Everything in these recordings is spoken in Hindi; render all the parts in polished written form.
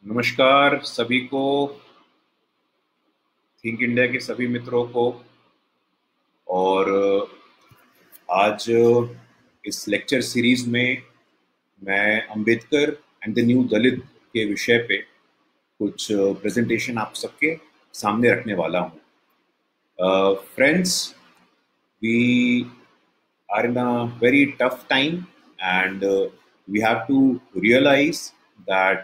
नमस्कार सभी को। थिंक इंडिया के सभी मित्रों को। और आज इस लेक्चर सीरीज में मैं Ambedkar and the new Dalit के विषय पे कुछ प्रेजेंटेशन आप सबके सामने रखने वाला हूँ। Friends, we are in a very tough time, and we have to realize that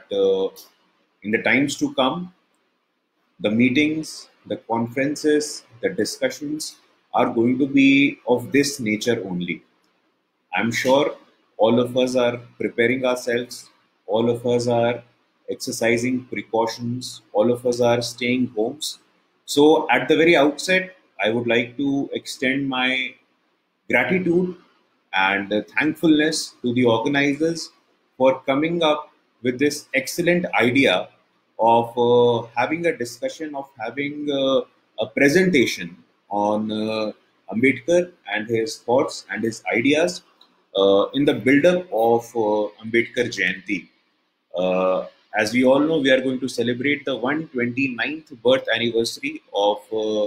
in the times to come, the meetings, the conferences, the discussions are going to be of this nature only. I'm sure all of us are preparing ourselves, all of us are exercising precautions, all of us are staying homes. So, at the very outset, I would like to extend my gratitude and thankfulness to the organizers for coming up with this excellent idea of having a discussion, of having a presentation on Ambedkar and his thoughts and his ideas in the build-up of Ambedkar Jayanti. Uh, as we all know, we are going to celebrate the 129th birth anniversary of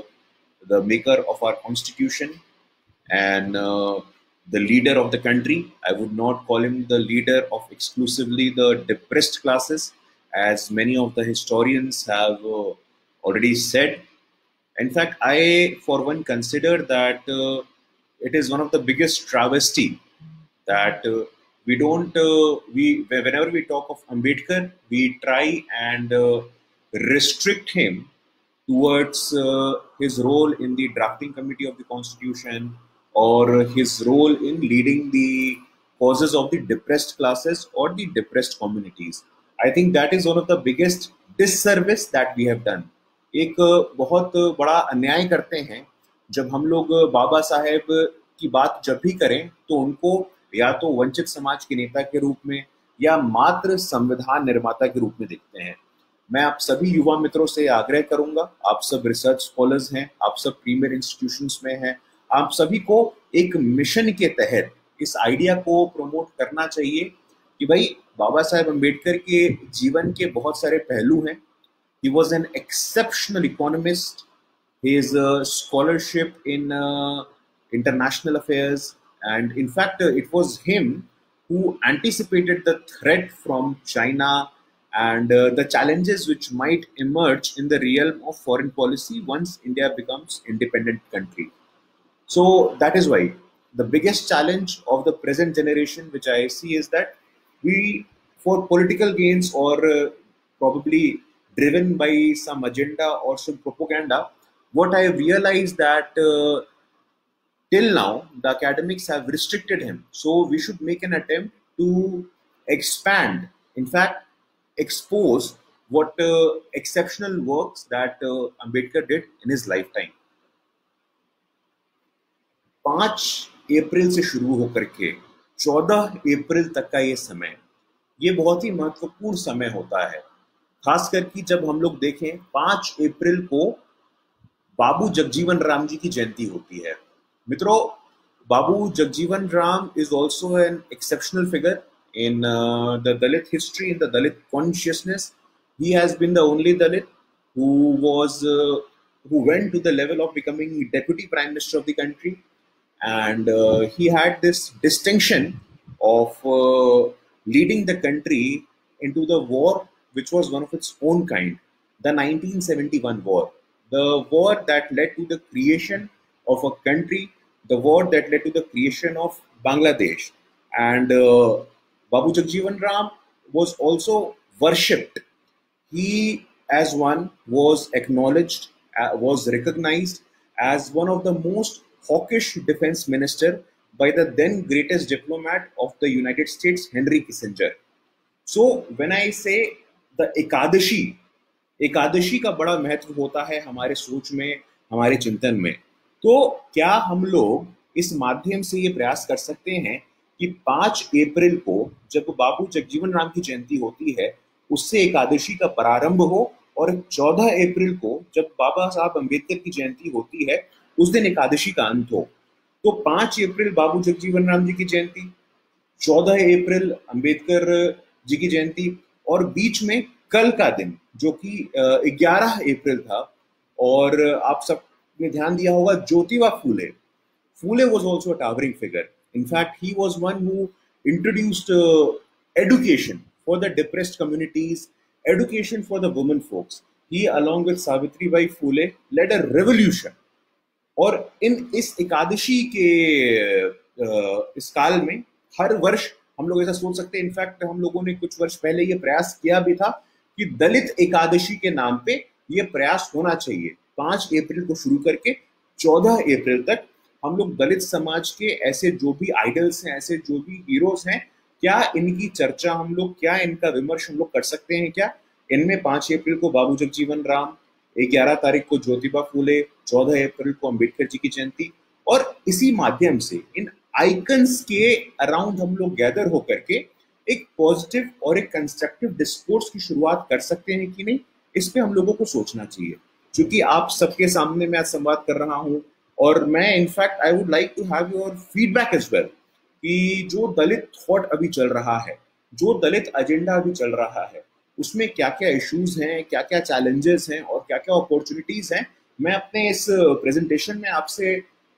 the maker of our constitution and the leader of the country. I would not call him the leader of exclusively the depressed classes, as many of the historians have already said. In fact, I, for one, consider that it is one of the biggest travesty that we don't we whenever we talk of Ambedkar, we try and restrict him towards his role in the drafting committee of the constitution or his role in leading the causes of the depressed classes or the depressed communities. I think that is one of the biggest disservice that we have done. एक बहुत बड़ा अन्याय करते हैं जब हम लोग बाबा साहेब की बात जब भी करें तो उनको या तो वंचित समाज के नेता के रूप में या मात्र संविधान निर्माता के रूप में देखते हैं। मैं आप सभी युवा मित्रों से आग्रह करूंगा, आप सब रिसर्च स्कॉलर्स हैं, आप सब प्रीमियर इंस्टीट्यूशंस में हैं, आप सभी को एक मिशन के तहत इस आइडिया को प्रमोट करना चाहिए कि भाई बाबा साहेब अम्बेडकर के जीवन के बहुत सारे पहलू हैं। He was an exceptional economist. His scholarship in international affairs, and in fact, it was him who anticipated the threat from China and the challenges which might emerge in the realm of foreign policy once India becomes independent country. So that is why the biggest challenge of the present generation, which I see, is that we, for political gains or probably driven by some agenda or some propaganda, what I realized that till now the academics have restricted him. So we should make an attempt to expand, in fact, expose what exceptional works that Ambedkar did in his lifetime. 5 अप्रैल से शुरू होकर के 14 अप्रैल तक का ये समय, ये बहुत ही महत्वपूर्ण समय होता है। खास करके जब हम लोग देखें 5 अप्रैल को बाबू जगजीवन राम जी की जयंती होती है। मित्रों, बाबू Jagjivan Ram is also an exceptional figure in the Dalit history, in the Dalit consciousness. He has been the only Dalit who was who went to the level of becoming deputy prime minister of the country, and he had this distinction of leading the country into the war which was one of its own kind, the 1971 war, the war that led to the creation of a country, the war that led to the creation of Bangladesh. And Babu Jagjeevan Ram was also worshipped. He, as one, was acknowledged, was recognized as one of the most hawkish defense minister by the then greatest diplomat of the United States, Henry Kissinger. So when I say the Ekadashi का बड़ा महत्व होता है हमारे सोच में, हमारे चिंतन में, तो क्या हम लोग इस माध्यम से ये प्रयास कर सकते हैं कि 5 अप्रैल को जब बाबू जगजीवन राम की जयंती होती है उससे एकादशी का प्रारंभ हो और 14 अप्रैल को जब बाबा साहब अम्बेडकर की जयंती होती है उस दिन एकादशी का अंत हो। तो 5 अप्रैल बाबू जगजीवन राम जी की जयंती, 14 अप्रैल अम्बेडकर जी की जयंती, और बीच में कल का दिन जो कि 11 अप्रैल था, और आप सब ने ध्यान दिया होगा, Jyotiba Phule Phule was also a towering figure. In fact, he was one who introduced education for the depressed communities, education for the women folks. He, along with Savitri Bai Phule, led a revolution. और इस एकादशी के इस काल में हर वर्ष हम लोग ऐसा सोच सकते हैं, इनफैक्ट हम लोगों ने कुछ वर्ष पहले ये प्रयास किया भी था कि दलित एकादशी के नाम पे ये प्रयास होना चाहिए। 5 अप्रैल को शुरू करके 14 अप्रैल तक हम लोग दलित समाज के ऐसे जो भी आइडल्स हैं, ऐसे जो भी हीरोज हैं, क्या इनकी चर्चा हम लोग, क्या इनका विमर्श हम लोग कर सकते हैं क्या? इनमें 5 अप्रैल को बाबू जगजीवन राम, 11 तारीख को ज्योतिबा फूले, 14 अप्रैल को अंबेडकर जी की जयंती, और इसी माध्यम से इन आइकन्स के अराउंड हम लोग गैदर होकर के एक पॉजिटिव और एक कंस्ट्रक्टिव डिस्कोर्स की शुरुआत कर सकते हैं कि नहीं, इस पे हम लोगों को सोचना चाहिए। क्योंकि आप सबके सामने मैं आज संवाद कर रहा हूँ, और मैं in fact I would like to have your feedback as well कि जो दलित थॉट अभी चल रहा है, जो दलित एजेंडा अभी चल रहा है, उसमें क्या क्या इश्यूज हैं, क्या क्या चैलेंजेस हैं और क्या क्या अपॉर्चुनिटीज हैं। मैं अपने इस प्रेजेंटेशन में आपसे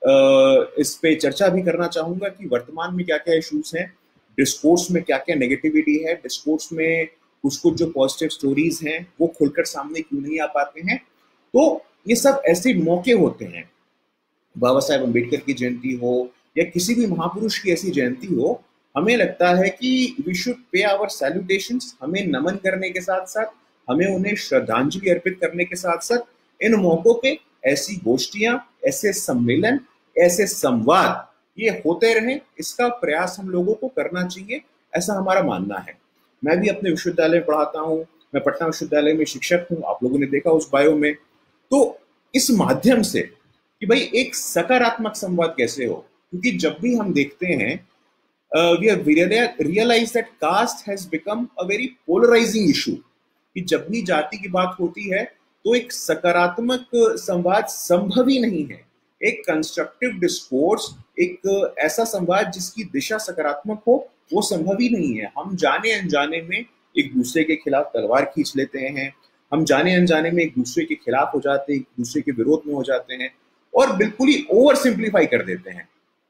इस पे चर्चा भी करना चाहूंगा कि वर्तमान में क्या क्या इश्यूज हैं, डिस्कोर्स में क्या क्या नेगेटिविटी है, डिस्कोर्स में कुछ कुछ जो पॉजिटिव स्टोरीज हैं वो खुलकर सामने क्यों नहीं आ पाते हैं। तो ये सब ऐसे मौके होते हैं, बाबा साहेब अम्बेडकर की जयंती हो या किसी भी महापुरुष की ऐसी जयंती हो, हमें लगता है कि we should pay our salutations. हमें नमन करने के साथ साथ, हमें उन्हें श्रद्धांजलि अर्पित करने के साथ साथ इन मौकों पे ऐसी गोष्ठियां, ऐसे सम्मेलन, ऐसे संवाद ये होते रहे, इसका प्रयास हम लोगों को करना चाहिए, ऐसा हमारा मानना है। मैं भी अपने विश्वविद्यालय में पढ़ाता हूँ, मैं पटना विश्वविद्यालय में शिक्षक हूँ, आप लोगों ने देखा उस बायो में। तो इस माध्यम से कि भाई एक सकारात्मक संवाद कैसे हो, क्योंकि जब भी हम देखते हैं we have realized that caste has become a very polarizing issue, कि जब भी जाति की बात होती है तो एक सकारात्मक संवाद संभव ही नहीं है। एक कंस्ट्रक्टिव डिस्कोर्स, एक ऐसा संवाद जिसकी दिशा सकारात्मक हो, वो संभव ही नहीं है। हम जाने अनजाने में एक दूसरे के खिलाफ तलवार खींच लेते हैं, हम जाने अनजाने में एक दूसरे के खिलाफ हो जाते हैं, एक दूसरे के विरोध में हो जाते हैं, और बिल्कुल ही ओवर सिंप्लीफाई कर देते हैं,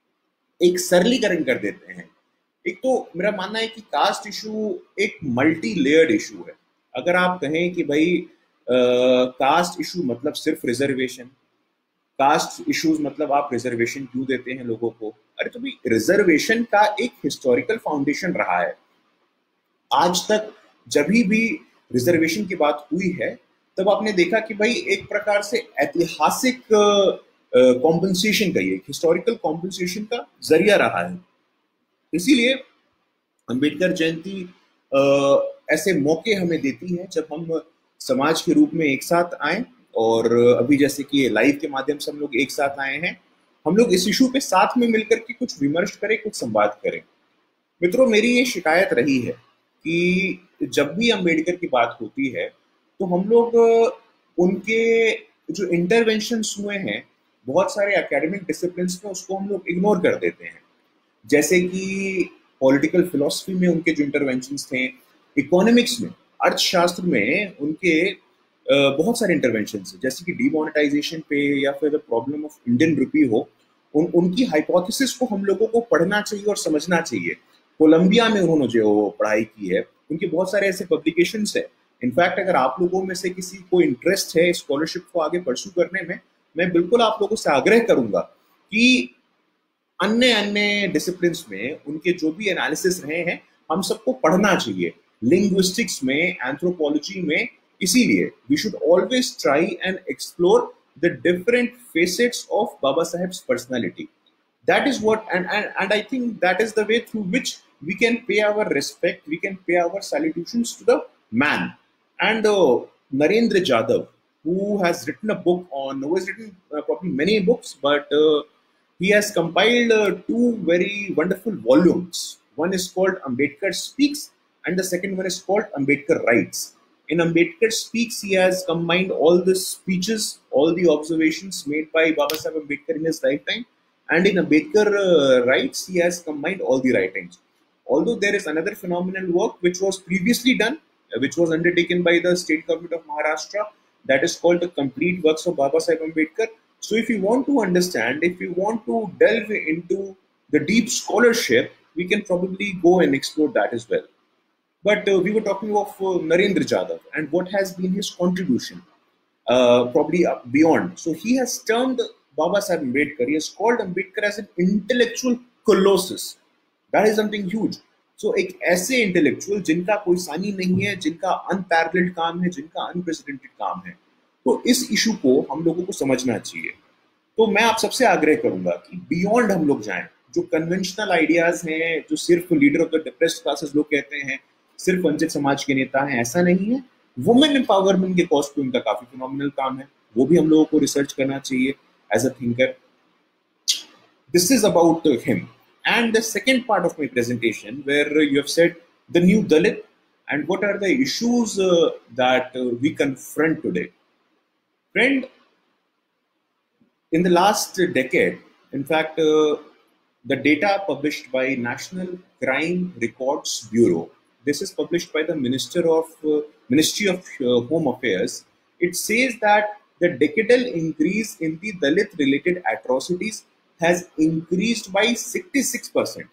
एक सरलीकरण कर देते हैं। एक तो मेरा मानना है कि कास्ट इशू एक मल्टी लेयर्ड इशू है। अगर आप कहें कि भाई कास्ट इशू मतलब सिर्फ रिजर्वेशन, कास्ट इश्यूज मतलब आप रिजर्वेशन क्यों देते हैं लोगों को, अरे तो भाई रिजर्वेशन का एक हिस्टोरिकल फाउंडेशन रहा है। आज तक जब भी रिजर्वेशन की बात हुई है तब आपने देखा कि भाई एक प्रकार से ऐतिहासिक कॉम्पनसेशन का, ये हिस्टोरिकल कॉम्पनसेशन का जरिया रहा है। इसीलिए अंबेडकर जयंती ऐसे मौके हमें देती है जब हम समाज के रूप में एक साथ आए, और अभी जैसे कि लाइव के माध्यम से हम लोग एक साथ आए हैं, हम लोग इस इशू पे साथ में मिलकर के कुछ विमर्श करें, कुछ संवाद करें। मित्रों, मेरी ये शिकायत रही है कि जब भी अंबेडकर की बात होती है तो हम लोग उनके जो इंटरवेंशंस हुए हैं बहुत सारे एकेडमिक डिसिप्लिन्स में, उसको हम लोग इग्नोर कर देते हैं। जैसे कि पॉलिटिकल फिलॉसफी में उनके जो इंटरवेंशंस थे, इकोनॉमिक्स में, अर्थशास्त्र में उनके बहुत सारे इंटरवेंशंस हैं, जैसे कि डीमोनेटाइजेशन पे या फिर the problem of Indian rupee हो, उनकी हाइपोथेसिस को हम लोगों को पढ़ना चाहिए और समझना चाहिए। कोलंबिया में उन्होंने जो पढ़ाई की है, उनके बहुत सारे ऐसे पब्लिकेशंस है। इनफैक्ट अगर आप लोगों में से किसी को इंटरेस्ट है स्कॉलरशिप को आगे परस्यू करने में, मैं बिल्कुल आप लोगों से आग्रह करूंगा कि अन्य अन्य डिसिप्लिन्स में उनके जो भी एनालिसिस रहे हैं हम सबको पढ़ना चाहिए, लिंग्विस्टिक्स में, एंथ्रोपोलॉजी में। इसीलिए we should always try and explore the different facets of Baba Saheb's personality. That is what, and I think that is the way through which we can pay our respect, we can pay our salutations to the man. And Narendra Jadhav, who has written a book on, who has written probably many books, but he has compiled two very wonderful volumes. One is called Ambedkar Speaks, and the second one is called Ambedkar Writes. In Ambedkar Speaks, he has combined all the speeches, all the observations made by Baba Saheb Ambedkar in his lifetime. And in Ambedkar Writes, he has combined all the writings. Although there is another phenomenal work which was previously done which was undertaken by the state government of Maharashtra, that is called the Complete Works of Baba Saheb Ambedkar. So if you want to understand, if you want to delve into the deep scholarship, we can probably go and explore that as well. But we were talking of Narendra Jadhav and what has been his contribution, probably beyond. So he has termed Baba Saheb Ambedkar, he has called Ambedkar as an intellectual colossus. That is something huge. So एक ऐसे इंटेलेक्चुअल जिनका कोई सानी नहीं है, जिनका अनपैरेलल्ड काम है, जिनका अनप्रेसिडेंटेड काम है, तो इस इशू को हम लोगों को समझना चाहिए. तो मैं आप सबसे आग्रह करूंगा कि बियॉन्ड हम लोग जाएं. जो कन्वेंशनल आइडियाज हैं, जो सिर्फ leader of the depressed classes लोग कहते हैं, सिर्फ वंचित समाज के नेता हैं, ऐसा नहीं है. वुमेन एम्पावरमेंट के कॉज पे उनका काफी फिनोमिनल काम है, वो भी हम लोगों को रिसर्च करना चाहिए as a thinker. This is about him. And the second part of my presentation, where you have said the new Dalit and what are the issues that we confront today. Friend, in the last decade, in fact, the data published by National Crime Records Bureau, this is published by the Ministry of Home Affairs, it says that the decadal increase in the Dalit-related atrocities has increased by 66%.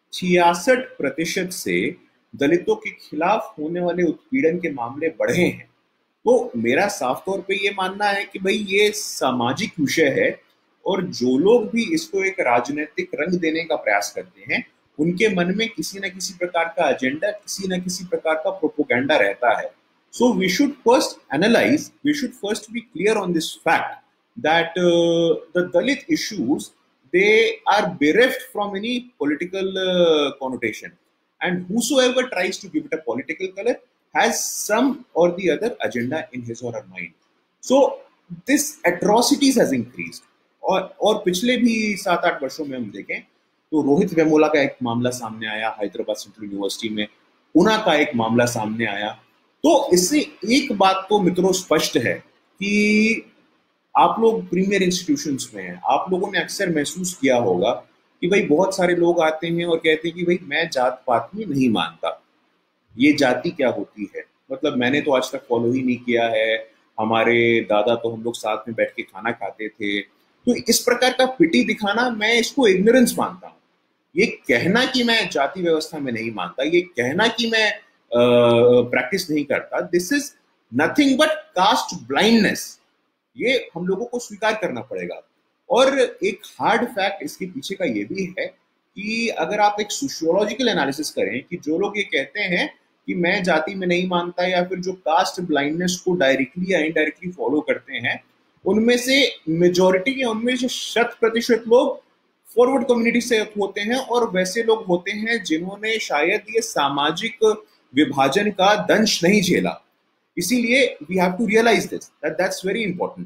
66% से दलितों के खिलाफ होने वाले उत्पीड़न के मामले बढ़े हैं. तो मेरा साफ तौर पे ये मानना है कि भाई ये सामाजिक विषय है, और जो लोग भी इसको एक राजनीतिक रंग देने का प्रयास करते हैं, उनके मन में किसी न किसी प्रकार का एजेंडा, किसी न किसी प्रकार का प्रोपोगेंडा रहता है. So we should first analyze, we should first be clear on this fact that the Dalit issues, they are bereft from any political connotation, and whosoever tries to give it a political color has some or the other agenda in his or her mind. So this atrocities has increased. और पिछले भी 7-8 वर्षों में हम देखें तो रोहित वेमुला का एक मामला सामने आया, हैदराबाद सेंट्रल यूनिवर्सिटी में उना का एक मामला सामने आया. तो इससे एक बात तो मित्रों स्पष्ट है कि आप लोग प्रीमियर इंस्टीट्यूशंस में हैं, आप लोगों ने अक्सर महसूस किया होगा कि भाई बहुत सारे लोग आते हैं और कहते हैं कि भाई मैं जात पात में नहीं मानता, ये जाति क्या होती है, मतलब मैंने तो आज तक फॉलो ही नहीं किया है, हमारे दादा तो हम लोग साथ में बैठ के खाना खाते थे. तो इस प्रकार का पिटी दिखाना, मैं इसको इग्नोरेंस मानता हूँ. ये कहना कि मैं जाति व्यवस्था में नहीं मानता, ये कहना कि मैं प्रैक्टिस नहीं करता, this is nothing but caste blindness. ये हम लोगों को स्वीकार करना पड़ेगा. और एक हार्ड फैक्ट इसके पीछे का ये भी है कि अगर आप एक सोशियोलॉजिकल एनालिसिस करें कि जो लोग ये कहते हैं कि मैं जाति में नहीं मानता, या फिर जो कास्ट ब्लाइंडनेस को डायरेक्टली या इनडायरेक्टली फॉलो करते हैं, उनमें से मेजॉरिटी या उनमें से 100% लोग फॉरवर्ड कम्युनिटी से होते हैं, और वैसे लोग होते हैं जिन्होंने शायद ये सामाजिक विभाजन का दंश नहीं झेला. इसीलिए we have to realise this, that's very important.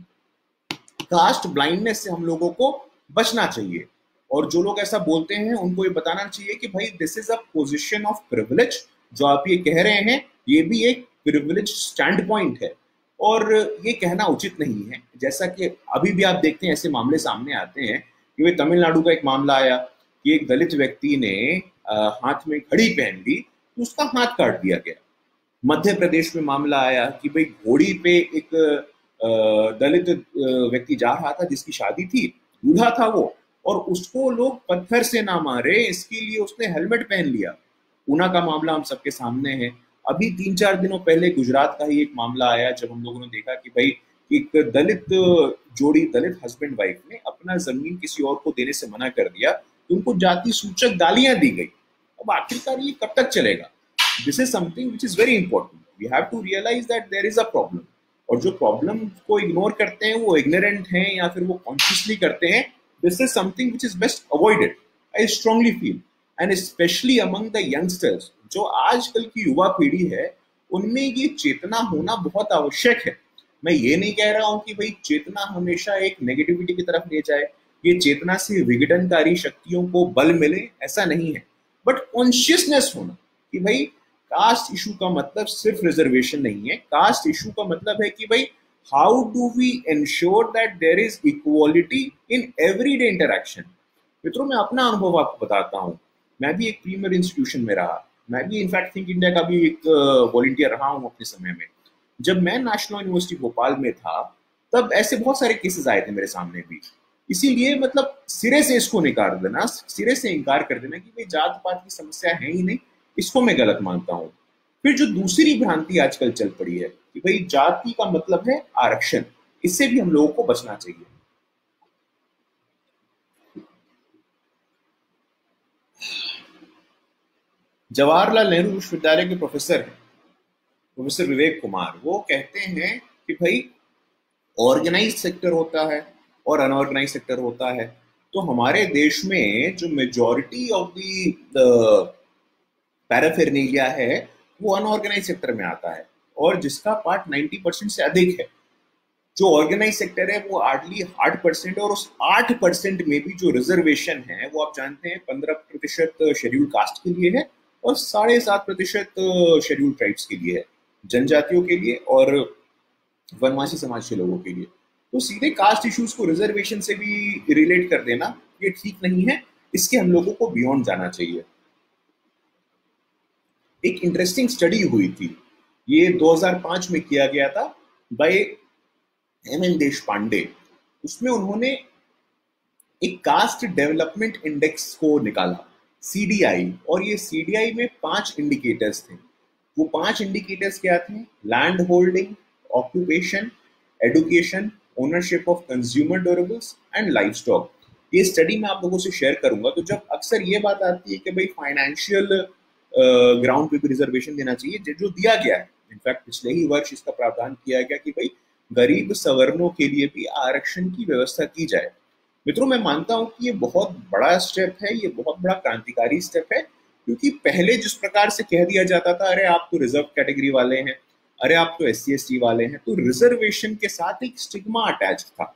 Caste blindness से हम लोगों को बचना चाहिए, और जो लोग ऐसा बोलते हैं उनको ये बताना चाहिए कि भाई this is a position of privilege. जो आप ये कह रहे हैं ये भी एक प्रिविलेज स्टैंड पॉइंट है, और ये कहना उचित नहीं है. जैसा कि अभी भी आप देखते हैं ऐसे मामले सामने आते हैं कि भाई तमिलनाडु का एक मामला आया कि एक दलित व्यक्ति ने हाथ में घड़ी पहन ली तो उसका हाथ काट दिया गया. मध्य प्रदेश में मामला आया कि भाई घोड़ी पे एक दलित व्यक्ति जा रहा था जिसकी शादी थी, दूल्हा था वो, और उसको लोग पत्थर से ना मारे इसके लिए उसने हेलमेट पहन लिया. ऊना का मामला हम सबके सामने है. अभी 3-4 दिनों पहले गुजरात का ही एक मामला आया जब हम लोगों ने देखा कि भाई एक दलित जोड़ी, दलित हस्बैंड वाइफ ने अपना जमीन किसी और को देने से मना कर दिया, तो उनको जाति सूचक गालियां दी गई. अब आखिरकार ये कब तक चलेगा? This is something which is very important. We have to realize that there is a problem. और जो प्रॉब्लम को इग्नोर करते हैं वो इग्नोरेंट हैं या फिर वो कॉन्शियसली करते हैं. This is something which is best avoided. I strongly feel, and especially among the youngsters, जो आजकल की युवा पीढ़ी है, उनमें ये चेतना होना बहुत आवश्यक है. मैं ये नहीं कह रहा हूँ कि भाई चेतना हमेशा एक नेगेटिविटी की तरफ ले जाए, ये चेतना से विघटनकारी शक्तियों को बल मिले, ऐसा नहीं है. बट कॉन्शियसनेस होना कि भाई कास्ट इशू का मतलब सिर्फ रिजर्वेशन नहीं है. कास्ट इशू का मतलब है कि भाई how do we ensure that there is equality in everyday interaction. मित्रों, मैं अपना अनुभव आपको बताता हूँ. मैं भी एक प्रीमियर इंस्टीट्यूशन में रहा. मैं भी इनफैक्ट थिंक इंडिया का भी एक वॉलंटियर रहा हूँ अपने समय में। जब मैं नेशनल यूनिवर्सिटी भोपाल में था, तब ऐसे बहुत सारे केसेस आए थे मेरे सामने भी। इसीलिए मतलब सिरे से इसको निकाल देना, सिरे से इनकार कर देना कि भाई जात पात की समस्या है ही नहीं, इसको मैं गलत मानता हूँ। फिर जो दूसरी भ्रांति आजकल चल पड़ी है कि भाई जाति का मतलब है आरक्षण, इससे भी हम लोगों को बचना चाहिए। जवाहरलाल नेहरू विश्वविद्यालय के प्रोफेसर हैं, प्रोफेसर विवेक कुमार, वो कहते हैं कि भाई ऑर्गेनाइज सेक्टर होता है और अनऑर्गेनाइज सेक्टर होता है। तो हमारे देश में जो मेजॉरिटी ऑफ द पैराफेरनेलिया है वो अनऑर्गेनाइज सेक्टर में आता है, और जिसका पार्ट 90% से अधिक है। जो ऑर्गेनाइज सेक्टर है वो हार्डली 8%, और उस 8% में भी जो रिजर्वेशन है वो आप जानते हैं 15% शेड्यूल कास्ट के लिए है और 7.5% शेड्यूल ट्राइब्स के लिए है, जनजातियों के लिए और वनवासी समाज के लोगों के लिए। तो सीधे कास्ट इश्यूज को रिजर्वेशन से भी रिलेट कर देना ये ठीक नहीं है, इसके हम लोगों को बियॉन्ड जाना चाहिए। एक इंटरेस्टिंग स्टडी हुई थी, ये 2005 में किया गया था बाय एम देश पांडे। उसमें उन्होंने एक कास्ट डेवलपमेंट इंडेक्स को निकाला, सीडीआई, और ये सीडीआई में 5 इंडिकेटर्स थे। वो 5 इंडिकेटर्स क्या थे? Land holding, occupation, education, ownership of consumer durables and life stock. ये स्टडी मैं आप लोगों से शेयर करूंगा। तो जब अक्सर ये बात आती है कि भाई फाइनेंशियल ग्राउंड पे भी रिजर्वेशन देना चाहिए, जो दिया गया है, इनफैक्ट पिछले ही वर्ष इसका प्रावधान किया गया कि भाई गरीब सवर्णों के लिए भी आरक्षण की व्यवस्था की जाए। मित्रों, मैं मानता हूं कि ये बहुत बड़ा स्टेप है, ये बहुत बड़ा क्रांतिकारी स्टेप है, क्योंकि पहले जिस प्रकार से कह दिया जाता था, अरे आप तो रिजर्व कैटेगरी वाले हैं, अरे आप तो SC ST वाले हैं, तो रिजर्वेशन के साथ एक स्टिग्मा अटैच था।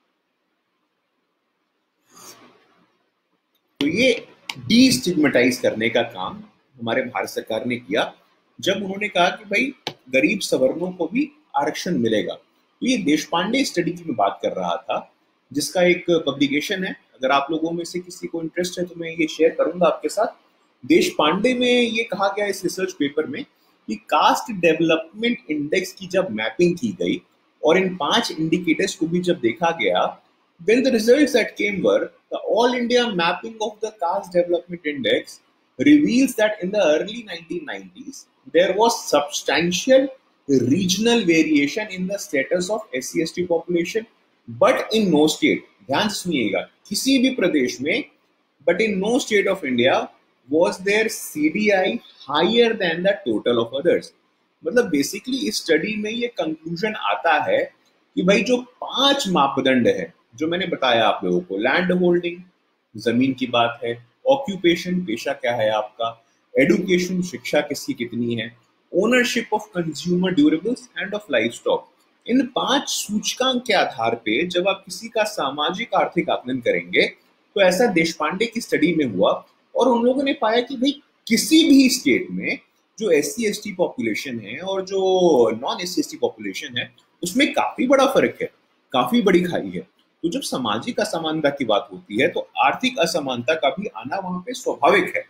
तो ये डीस्टिग्मेटाइज करने का काम हमारे भारत सरकार ने किया, जब उन्होंने कहा कि भाई गरीब सवर्णों को भी आरक्षण मिलेगा। तो ये देश पांडे स्टडी की मैं बात कर रहा था, जिसका एक पब्लिकेशन है। अगर आप लोगों में से किसी को इंटरेस्ट है तो मैं ये शेयर करूंगा आपके साथ। देश पांडे में ये कहा गया इस रिसर्च पेपर में कि कास्ट डेवलपमेंट इंडेक्स की जब मैपिंग की गई और इन 5 इंडिकेटर्स को भी जब देखा गया, then the results that came were the all India mapping of the caste development index reveals that in the early 1990s there was substantial regional variation in the status of SC ST population, but in no state, ध्यान से सुनिएगा, किसी भी प्रदेश में, but in no state of India was there CDI higher than the total of others। मतलब बेसिकली इस स्टडी में ये कंक्लूजन आता है कि भाई जो 5 मापदंड है जो मैंने बताया आप लोगों को, लैंड होल्डिंग, जमीन की बात है, ऑक्यूपेशन, पेशा क्या है आपका, एडुकेशन, शिक्षा किसकी कितनी है, ownership of consumer durables and of life stock, इन 5 सूचकांक के आधार पे जब आप किसी का सामाजिक आर्थिक आकलन करेंगे, तो ऐसा देश पांडे की स्टडी में हुआ। और उन लोगों ने पाया कि भाई किसी भी स्टेट में जो SC ST पॉपुलेशन है और जो नॉन SC ST पॉपुलेशन है उसमें काफी बड़ा फर्क है, काफी बड़ी खाई है। तो जब सामाजिक असमानता की बात होती है तो आर्थिक असमानता का भी आना वहां पे स्वाभाविक है।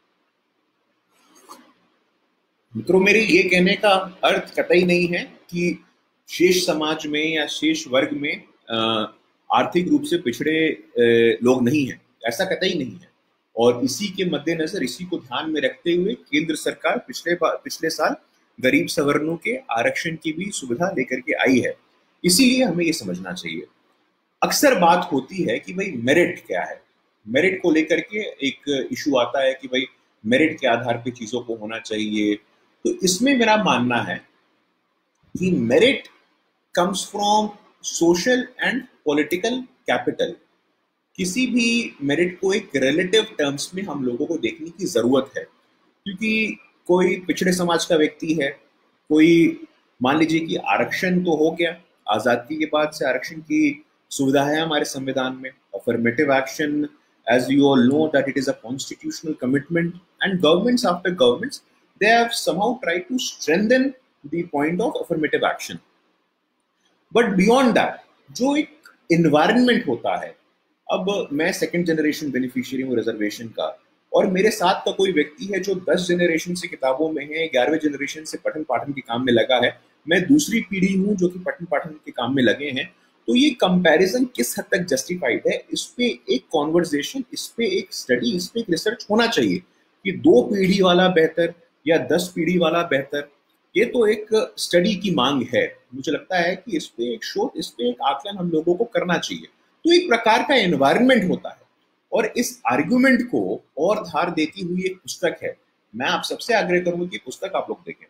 मित्रों, मेरे ये कहने का अर्थ कतई नहीं है कि शेष समाज में या शेष वर्ग में आर्थिक रूप से पिछड़े लोग नहीं हैं, ऐसा कतई नहीं है। और इसी के मद्देनजर, इसी को ध्यान में रखते हुए केंद्र सरकार पिछले साल गरीब सवर्णों के आरक्षण की भी सुविधा लेकर के आई है। इसीलिए हमें ये समझना चाहिए। अक्सर बात होती है कि भाई मेरिट क्या है, मेरिट को लेकर के एक इशू आता है कि भाई मेरिट के आधार पे चीजों को होना चाहिए। तो इसमें मेरा मानना है कि merit comes from social and political capital. किसी भी मेरिट को एक रिलेटिव टर्म्स में हम लोगों को देखने की जरूरत है, क्योंकि कोई पिछड़े समाज का व्यक्ति है, कोई मान लीजिए कि आरक्षण तो हो गया, आजादी के बाद से आरक्षण की सुविधा है हमारे संविधान में, affirmative action, as you all know that it is a constitutional commitment, and governments after governments they have somehow tried to strengthen the point of affirmative action। but beyond that जो एक environment होता है, अब मैं सेकंड जनरेशन बेनिफिशियरी हूँ रिजर्वेशन का, और मेरे साथ का कोई व्यक्ति है जो 10 जनरेशन से किताबों में है, 11वें जनरेशन से पठन पाठन के काम में लगा है, मैं दूसरी पीढ़ी हूँ जो कि पठन पाठन के काम में लगे हैं, तो ये कंपैरिजन किस हद तक जस्टिफाइड है, इस पे एक कॉन्वर्सेशन, इस पे एक स्टडी, इस पे एक रिसर्च होना चाहिए कि 2 पीढ़ी वाला बेहतर या 10 पीढ़ी वाला बेहतर। ये तो एक स्टडी की मांग है। मुझे लगता है कि इस पे एक शोध, इस पे एक आकलन हम लोगों को करना चाहिए। तो एक प्रकार का एनवायरनमेंट होता है और इस आर्गुमेंट को और धार देती हुई एक पुस्तक है। मैं आप सबसे आग्रह करूंगा कि पुस्तक आप लोग देखें।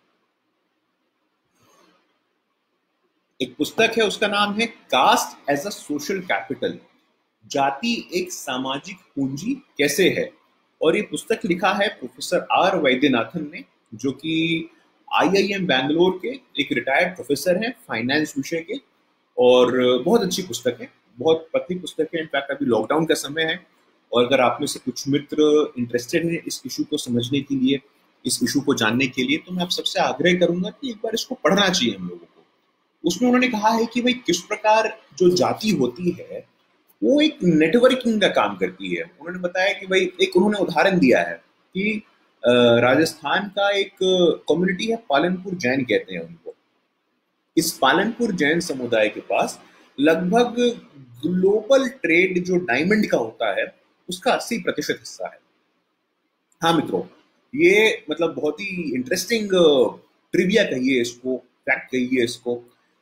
एक पुस्तक है, उसका नाम है caste as a social capital, जाति एक सामाजिक पूंजी कैसे है। और ये पुस्तक लिखा है प्रोफेसर आर वैद्यनाथन ने, जो कि आईआईएम बैंगलोर के एक रिटायर्ड प्रोफेसर हैं फाइनेंस विषय के। और बहुत अच्छी पुस्तक है, बहुत पतली पुस्तक है। इनफैक्ट अभी लॉकडाउन का समय है और अगर आप में से कुछ मित्र इंटरेस्टेड हैं इस इशू को समझने के लिए, इस इशू को जानने के लिए, तो मैं आप सबसे आग्रह करूंगा कि एक बार इसको पढ़ना चाहिए हम लोगों को। उसमें उन्होंने कहा है कि भाई किस प्रकार जो जाति होती है वो एक नेटवर्किंग का काम करती है। उन्होंने बताया कि भाई, एक उन्होंने उदाहरण दिया है कि राजस्थान का एक कम्युनिटी है, पालनपुर जैन कहते हैं उनको। इस पालनपुर जैन समुदाय के पास लगभग ग्लोबल ट्रेड जो डायमंड का होता है उसका 80% हिस्सा है। हाँ मित्रों, ये मतलब बहुत ही इंटरेस्टिंग ट्रिविया कहिए इसको, फैक्ट कहिए इसको।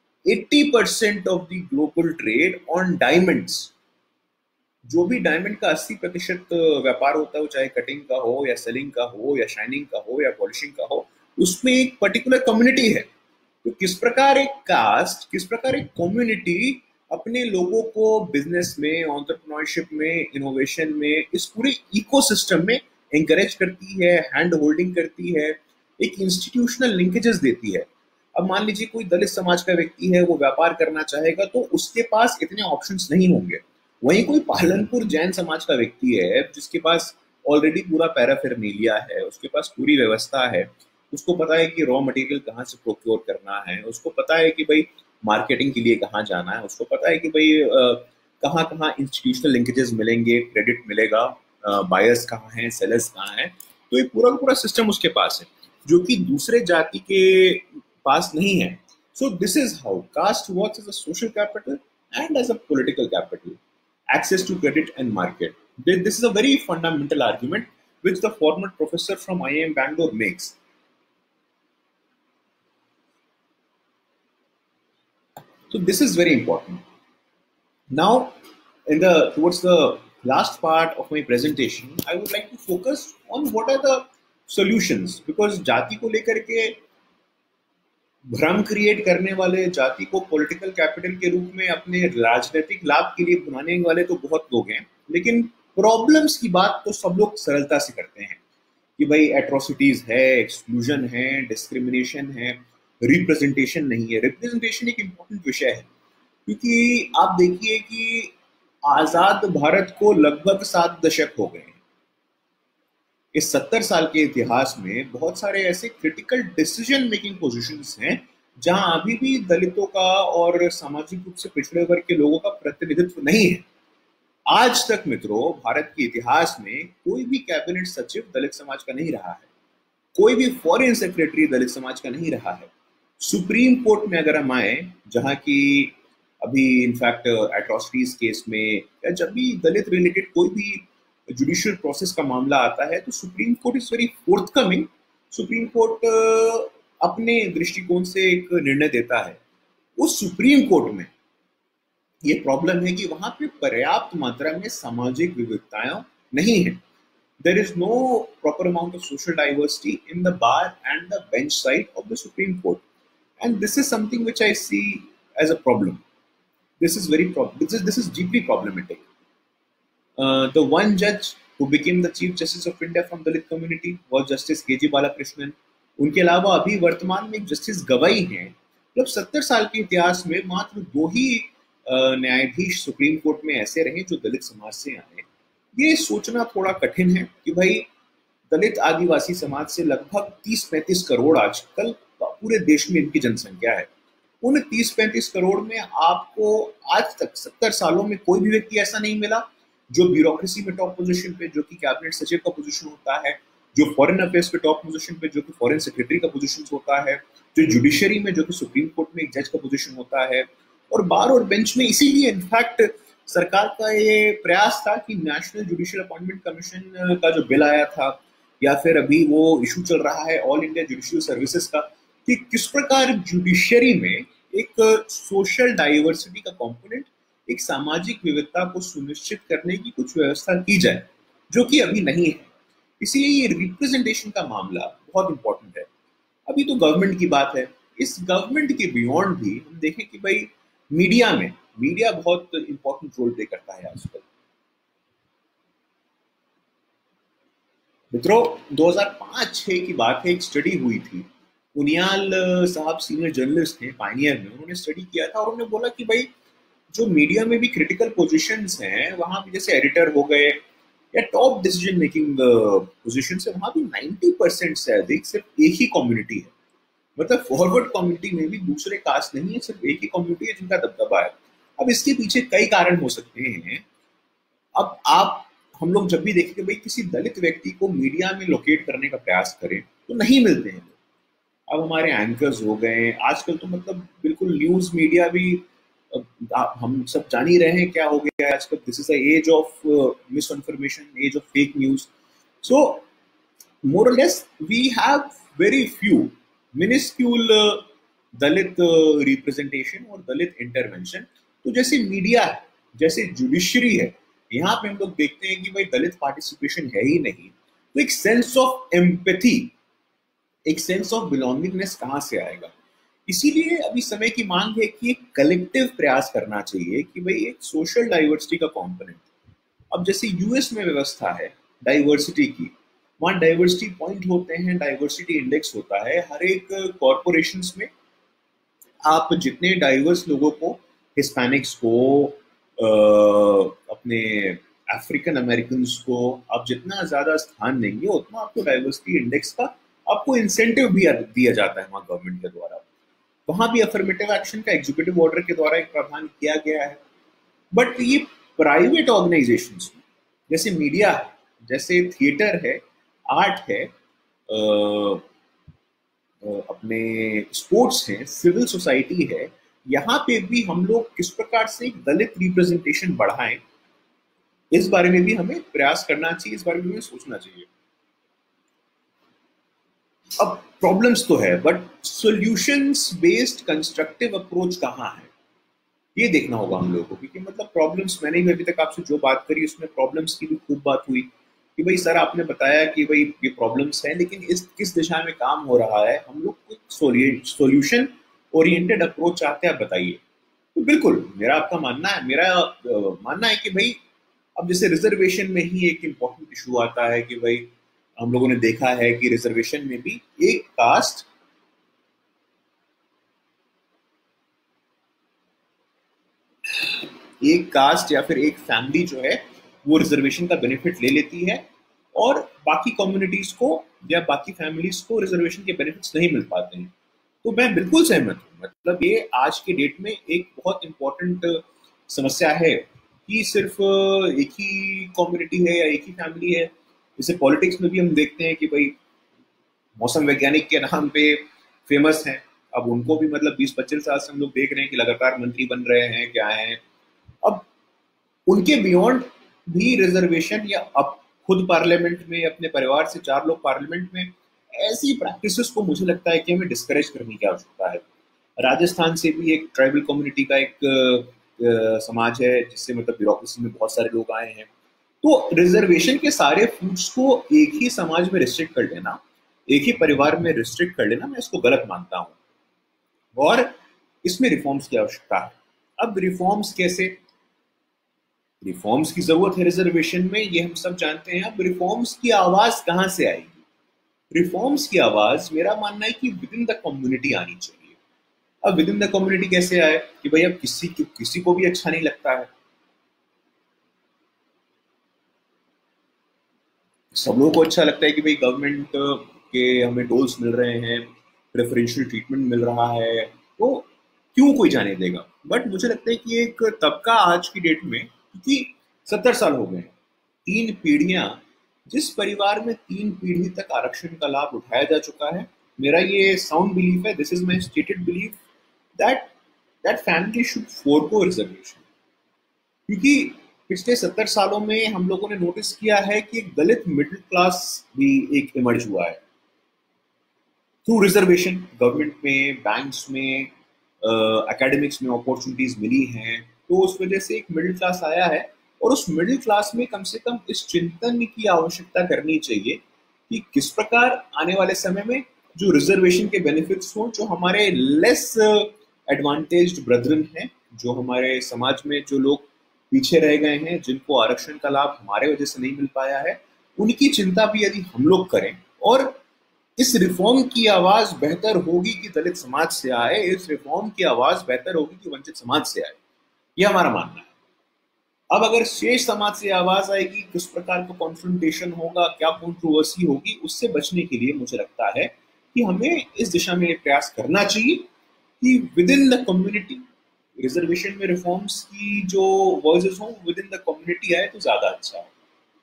80% of the global trade on diamonds, जो भी डायमंड का 80% व्यापार होता है, वो चाहे कटिंग का हो या सेलिंग का हो या शाइनिंग का हो या पॉलिशिंग का हो, उसमें एक पर्टिकुलर कम्युनिटी है। तो किस प्रकार एक कास्ट, किस प्रकार एक कम्युनिटी अपने लोगों को बिजनेस में, एंटरप्रेन्योरशिप में, इनोवेशन में, इस पूरे इकोसिस्टम में एंकरेज करती है, हैंड होल्डिंग करती है, एक इंस्टीट्यूशनल लिंकेजेस देती है। अब मान लीजिए कोई दलित समाज का व्यक्ति है, वो व्यापार करना चाहेगा तो उसके पास इतने ऑप्शंस नहीं होंगे। वहीं कोई पालनपुर जैन समाज का व्यक्ति है जिसके पास ऑलरेडी पूरा पैराफेरनेलिया है, उसके पास पूरी व्यवस्था है, उसको पता है कि रॉ मटेरियल कहाँ से प्रोक्योर करना है, उसको पता है कि भाई मार्केटिंग के लिए कहाँ जाना है, उसको पता है कि भाई कहाँ कहाँ इंस्टीट्यूशनल लिंकेजेस मिलेंगे, क्रेडिट मिलेगा, बायर्स कहाँ हैं, सेलर्स कहाँ हैं। तो ये पूरा पूरा सिस्टम उसके पास है जो कि दूसरे जाति के पास नहीं है। So this is how caste works as a social capital and as a political capital, access to credit and market. This is a very fundamental argument which the former professor from IIM Bangalore makes. So this is very important. Now, towards the last part of my presentation, I would like to focus on what are the solutions, because जाति को लेकर के भ्रम क्रिएट करने वाले, जाति को पॉलिटिकल कैपिटल के रूप में अपने राजनीतिक लाभ के लिए बनाने वाले तो बहुत लोग हैं, लेकिन प्रॉब्लम्स की बात तो सब लोग सरलता से करते हैं कि भाई एट्रोसिटीज है, एक्सक्लूजन है, डिस्क्रिमिनेशन है, रिप्रेजेंटेशन नहीं है। रिप्रेजेंटेशन एक इम्पोर्टेंट विषय है क्योंकि आप देखिए कि आजाद भारत को लगभग 7 दशक हो गए। इस 70 साल के इतिहास में बहुत सारे ऐसे क्रिटिकल डिसीजन मेकिंग पोजीशंस हैं जहां अभी भी दलितों का और सामाजिक रूप से पिछड़े वर्ग के लोगों का प्रतिनिधित्व नहीं है। आज तक मित्रों, भारत के इतिहास में कोई भी कैबिनेट सचिव दलित समाज का नहीं रहा है, कोई भी फॉरेन सेक्रेटरी दलित समाज का नहीं रहा है। सुप्रीम कोर्ट में अगर हम आए, जहां की अभी इनफैक्ट एट्रोसिटीज केस में या जब भी दलित रिलेटेड कोई भी जुडिशियल प्रोसेस का मामला आता है, तो Supreme Court is very forthcoming. Supreme Court अपने दृष्टिकोण से एक निर्णय देता है। उस सुप्रीम कोर्ट में ये प्रॉब्लम है कि वहां पे पर्याप्त मात्रा में सामाजिक विविधताएं नहीं है। There is no proper amount of social diversity in the bar and the bench side of the Supreme Court, and this is something which I see as a problem. This is deeply problematic. The one judge who became the Chief Justice of India from Dalit community was Justice K.G. Balakrishnan. उनके अलावा अभी वर्तमान में एक जस्टिस गवाई हैं। मतलब 70 साल के इतिहास में मात्र 2 ही न्यायाधीश सुप्रीम कोर्ट में ऐसे रहे जो दलित समाज से आए। ये सोचना थोड़ा कठिन है कि भाई दलित आदिवासी समाज से लगभग 30-35 करोड़ आजकल पूरे देश में इनकी जनसंख्या है। उन 30-35 करोड़ में आपको आज तक 70 सालों में कोई भी व्यक्ति ऐसा नहीं मिला जो ब्यूरोक्रेसी में टॉप पोजीशन पे, जो कि कैबिनेट सचिव का पोजीशन होता है, जो फॉरेन अफेयर्स पे टॉप पोजीशन पे, जो कि फॉरेन सेक्रेटरी का पोजीशन होता है, जो जुडिशरी में, जो कि सुप्रीम कोर्ट में एक जज का पोजीशन होता है, और बार और बेंच में। इसीलिए इनफैक्ट सरकार का ये प्रयास था कि नेशनल जुडिशियल अपॉइंटमेंट कमीशन का जो बिल आया था, या फिर अभी वो इशू चल रहा है ऑल इंडिया जुडिशियल सर्विसेज का, कि किस प्रकार जुडिशरी में एक सोशल डाइवर्सिटी का कंपोनेंट, एक सामाजिक विविधता को सुनिश्चित करने की कुछ व्यवस्था की जाए, जो कि अभी नहीं है। इसीलिए ये रिप्रेजेंटेशन का मामला बहुत इंपॉर्टेंट है। अभी तो गवर्नमेंट की बात है, इस गवर्नमेंट के बियॉन्ड भी हम देखें कि भाई मीडिया बहुत इंपॉर्टेंट रोल प्ले करता है आजकल। मित्रों, 2005-6 की बात है, एक स्टडी हुई थी। उनियाल साहब सीनियर जर्नलिस्ट थे पायनियर में, उन्होंने स्टडी किया था और उन्होंने बोला कि भाई जो मीडिया में भी क्रिटिकल पोजीशंस हैं, वहां भी जैसे एडिटर हो गए या टॉप डिसीजन मेकिंग पोजीशंस है, वहां भी 90% से अधिक सिर्फ एक ही कम्युनिटी है। मतलब फॉरवर्ड कम्युनिटी में भी दूसरे कास्ट नहीं है, सिर्फ एक ही कम्युनिटी है जिनका दबदबा है। अब इसके पीछे कई कारण हो सकते हैं। अब आप हम लोग जब भी देखें कि भाई किसी दलित व्यक्ति को मीडिया में लोकेट करने का प्रयास करें तो नहीं मिलते हैं। अब हमारे एंकर्स हो गए आजकल, तो मतलब बिल्कुल न्यूज मीडिया भी हम सब जान ही रहे हैं क्या हो गया है आजकल। This is the age of misinformation, age of fake news. So more or less we have very few miniscule Dalit representation और दलित इंटरवेंशन। तो जैसे मीडिया है, जैसे जुडिशरी है, यहाँ पे हम लोग देखते हैं कि भाई दलित पार्टिसिपेशन है ही नहीं, तो एक सेंस ऑफ एम्पैथी, एक सेंस ऑफ बिलोंगिंगनेस कहाँ से आएगा? इसीलिए अभी समय की मांग है कि एक कलेक्टिव प्रयास करना चाहिए कि भाई एक सोशल डाइवर्सिटी का कंपोनेंट। अब जैसे यूएस में व्यवस्था है डाइवर्सिटी की, वहाँ डाइवर्सिटी पॉइंट होते हैं, डाइवर्सिटी इंडेक्स होता है। हर एक कॉरपोरेशंस में आप जितने डाइवर्स लोगों को, हिस्पैनिक्स को, अपने अफ्रीकन अमेरिकन को आप जितना ज्यादा स्थान देंगे, उतना आपको डाइवर्सिटी इंडेक्स का आपको इंसेंटिव भी दिया जाता है वहाँ गवर्नमेंट के द्वारा। वहां भी अफर्मेटिव एक्शन का एग्जीक्यूटिव ऑर्डर के द्वारा एक प्रावधान किया गया है। बट ये प्राइवेट ऑर्गेनाइजेशंस में, जैसे मीडिया है, जैसे थिएटर है, आर्ट है, अपने स्पोर्ट्स हैं, सिविल सोसाइटी है, यहाँ पे भी हम लोग किस प्रकार से एक दलित रिप्रेजेंटेशन बढ़ाएं, इस बारे में भी हमें प्रयास करना चाहिए, इस बारे में हमें सोचना चाहिए। अब प्रॉब्लम्स तो है, but solutions based constructive approach कहाँ है, ये देखना होगा हम लोगों को। क्योंकि मतलब प्रॉब्लम्स, मैंने भी अभी तक आपसे जो बात करी उसमें प्रॉब्लम्स की भी खूब बात हुई कि भाई सर आपने बताया कि भाई ये प्रॉब्लम्स हैं, लेकिन इस किस दिशा में काम हो रहा है, हम लोग कोई सॉल्यूशन ओरिएंटेड अप्रोच चाहते हैं, आप बताइए। तो बिल्कुल मेरा आपका मानना है, मेरा मानना है कि भाई अब जैसे रिजर्वेशन में ही एक इम्पोर्टेंट इशू आता है कि भाई हम लोगों ने देखा है कि रिजर्वेशन में भी एक कास्ट या फिर एक फैमिली जो है वो रिजर्वेशन का बेनिफिट ले लेती है, और बाकी कम्युनिटीज को या बाकी फैमिलीज को रिजर्वेशन के बेनिफिट्स नहीं मिल पाते हैं। तो मैं बिल्कुल सहमत हूँ। मतलब ये आज के डेट में एक बहुत इंपॉर्टेंट समस्या है कि सिर्फ एक ही कम्युनिटी है या एक ही फैमिली है। जैसे पॉलिटिक्स में भी हम देखते हैं कि भाई मौसम वैज्ञानिक के नाम पे फेमस हैं, अब उनको भी मतलब 20-25 साल से हम लोग देख रहे हैं कि लगातार मंत्री बन रहे हैं, क्या है। अब उनके बियॉन्ड भी रिजर्वेशन, या अब खुद पार्लियामेंट में अपने परिवार से 4 लोग पार्लियामेंट में, ऐसी प्रैक्टिसेस को मुझे लगता है कि हमें डिस्करेज करने की आवश्यकता है। राजस्थान से भी एक ट्राइबल कम्युनिटी का एक समाज है, जिससे मतलब ब्यूरोक्रेसी में बहुत सारे लोग आए हैं। तो रिजर्वेशन के सारे फूड्स को एक ही समाज में रिस्ट्रिक्ट कर लेना, एक ही परिवार में रिस्ट्रिक्ट कर लेना, मैं इसको गलत मानता हूँ और इसमें रिफॉर्म्स की आवश्यकता है। अब रिफॉर्म्स कैसे? रिफॉर्म्स की जरूरत है रिजर्वेशन में, ये हम सब जानते हैं। अब रिफॉर्म्स की आवाज कहां से आएगी? रिफॉर्म्स की आवाज मेरा मानना है कि विद इन द कम्युनिटी आनी चाहिए। अब विद इन द कम्युनिटी कैसे आए कि भाई अब किसी को भी अच्छा नहीं लगता है, सब लोगों को अच्छा लगता है कि भाई गवर्नमेंट के हमें टोल्स मिल रहे हैं, प्रेफरेंशियल ट्रीटमेंट मिल रहा है, तो क्यों कोई जाने देगा। बट मुझे लगता है कि एक तबका आज की डेट में, क्योंकि 70 साल हो गए हैं, 3 पीढ़ियां, जिस परिवार में 3 पीढ़ी तक आरक्षण का लाभ उठाया जा चुका है। मेरा ये साउंड बिलीफ है, this is my stated belief, that that family should forgo reservation. क्योंकि पिछले 70 सालों में हम लोगों ने नोटिस किया है कि एक दलित मिडिल क्लास भी एक इमर्ज हुआ है थ्रू रिजर्वेशन। गवर्नमेंट में, बैंक्स में, एकेडमिक्स में अपॉर्चुनिटीज मिली हैं, तो उस वजह से एक मिडिल क्लास आया है। और उस मिडिल क्लास में कम से कम इस चिंतन की आवश्यकता करनी चाहिए कि किस प्रकार आने वाले समय में जो रिजर्वेशन के बेनिफिट्स हों, जो हमारे लेस एडवांटेज्ड ब्रदरन हैं, जो हमारे समाज में जो लोग पीछे रह गए हैं, जिनको आरक्षण का लाभ हमारे वजह से नहीं मिल पाया है, उनकी चिंता भी यदि हम लोग करें और इस रिफॉर्म की आवाज बेहतर होगी कि दलित समाज से आए, इस रिफॉर्म की आवाज बेहतर होगी कि वंचित समाज से आए, यह हमारा मानना है। अब अगर शेष समाज से आवाज आएगी, किस प्रकार का कॉन्फ्रंटेशन होगा, क्या कंट्रोवर्सी होगी, उससे बचने के लिए मुझे लगता है कि हमें इस दिशा में प्रयास करना चाहिए कि within the community reservation में रिफॉर्म्स की जो वॉइसेस हों विद इन द कम्युनिटी आए तो ज्यादा अच्छा है।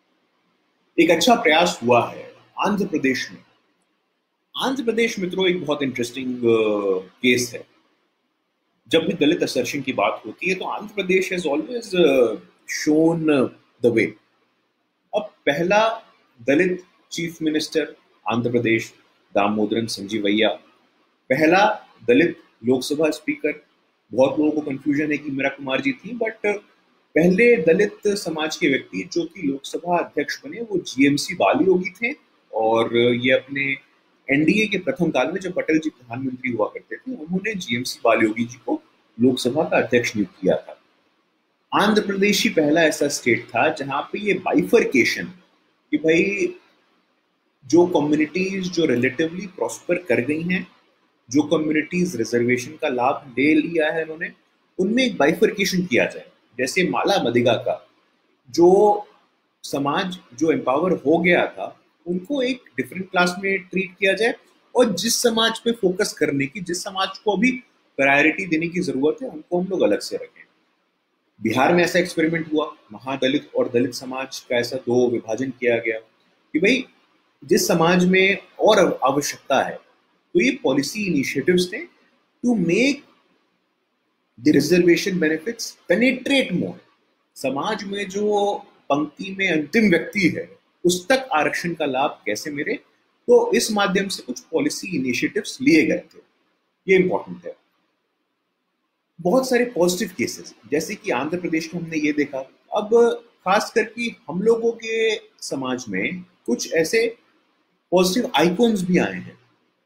एक अच्छा प्रयास हुआ है आंध्र प्रदेश में। आंध्र प्रदेश मित्रों एक बहुत इंटरेस्टिंग केस है। जब भी दलित असर्शन की बात होती है तो Andhra Pradesh has always shown the way. अब पहला दलित चीफ मिनिस्टर आंध्र प्रदेश, दामोदरन संजीवैया, पहला दलित लोकसभा स्पीकर। बहुत लोगों को कंफ्यूजन है कि मीरा कुमार जी थी, बट पहले दलित समाज के व्यक्ति जो कि लोकसभा अध्यक्ष बने वो जीएमसी बालयोगी थे। और ये अपने एनडीए के प्रथम काल में जब पटेल जी प्रधानमंत्री हुआ करते थे, उन्होंने जीएमसी बालयोगी जी को लोकसभा का अध्यक्ष नियुक्त किया था। आंध्र प्रदेश ही पहला ऐसा स्टेट था जहां पे ये बाइफरकेशन कि भाई जो कम्युनिटीज जो रिलेटिवली प्रॉस्पर कर गई हैं, जो कम्युनिटीज रिजर्वेशन का लाभ ले लिया है उन्होंने, उनमें एक बाइफरकेशन किया जाए। जैसे माला मदिगा का जो समाज जो एम्पावर हो गया था, उनको एक डिफरेंट क्लास में ट्रीट किया जाए और जिस समाज पे फोकस करने की, जिस समाज को अभी प्रायोरिटी देने की जरूरत है, उनको हम लोग अलग से रखें। बिहार में ऐसा एक्सपेरिमेंट हुआ, महादलित और दलित समाज का ऐसा दो विभाजन किया गया कि भाई जिस समाज में और आवश्यकता है, तो ये पॉलिसी इनिशिएटिव्स थे to make the reservation benefits penetrate more. समाज में जो पंक्ति में अंतिम व्यक्ति है उस तक आरक्षण का लाभ कैसे मिले, तो इस माध्यम से कुछ पॉलिसी इनिशिएटिव्स लिए गए थे। ये इंपॉर्टेंट है। बहुत सारे पॉजिटिव केसेस जैसे कि आंध्र प्रदेश में हमने ये देखा। अब खास करके हम लोगों के समाज में कुछ ऐसे पॉजिटिव आइकॉन्स भी आए हैं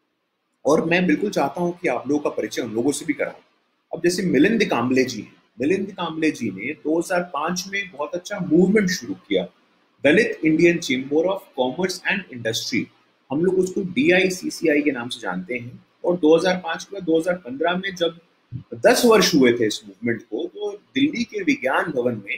और मैं बिल्कुल चाहता हूं कि आप लोगों का परिचय उन लोगों से भी कराऊं। अब जैसे मिलिंद कांबले जी हैं। मिलिंद कांबले जी ने 2005 में बहुत अच्छा मूवमेंट शुरू किया, Dalit Indian Chamber of Commerce and Industry. हम लोग उसको DICCI के नाम से जानते हैं। और 2005 के बाद 2015 में जब 10 वर्ष हुए थे इस मूवमेंट को, तो दिल्ली के विज्ञान भवन में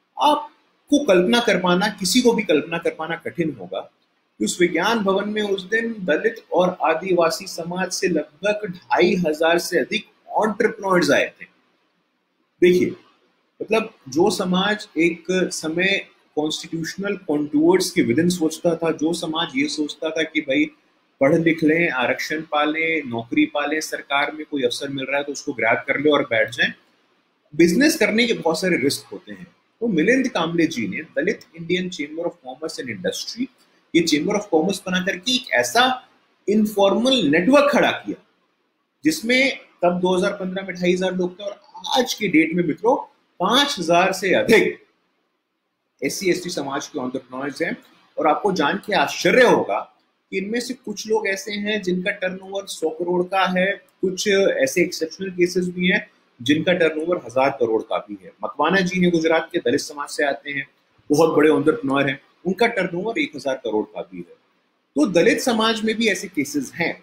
आपको कल्पना कर पाना, किसी को भी कल्पना कर पाना कठिन होगा कि उस विज्ञान भवन में उस दिन दलित और आदिवासी समाज से लगभग 2500 से अधिक एंटरप्रेन्योर्स आए थे। देखिए, मतलब जो समाज एक समय कॉन्स्टिट्यूशनल कॉन्टूर्स के विदिन सोचता था, जो समाज ये सोचता था कि भाई पढ़ लिख लें, आरक्षण पालें, नौकरी पालें, सरकार में कोई अवसर मिल रहा है तो उसको ग्रैब कर ले और बैठ जाएं, बिजनेस करने के बहुत सारे रिस्क होते हैं। तो मिलिंद कांबले जी ने Dalit Indian Chamber of Commerce and Industry, ये चेंबर ऑफ कॉमर्स बना करके एक ऐसा इनफॉर्मल नेटवर्क खड़ा किया जिसमें तब 2015 में 2500 लोग थे और आज के डेट में मित्रों 5000 से अधिक SC ST समाज के एंटरप्रेन्योर्स हैं। और आपको जान के आश्चर्य होगा कि इनमें से कुछ लोग ऐसे हैं जिनका टर्नओवर 100 करोड़ का है, कुछ ऐसे एक्सेप्शनल केसेस भी हैं जिनका टर्नओवर 1000 करोड़ का भी है। मकवाना जी हैं, गुजरात के, दलित समाज से आते हैं, बहुत बड़े एंटरप्रेन्योर हैं, उनका टर्नओवर 1000 करोड़ का भी है। तो दलित समाज में भी ऐसे केसेस हैं।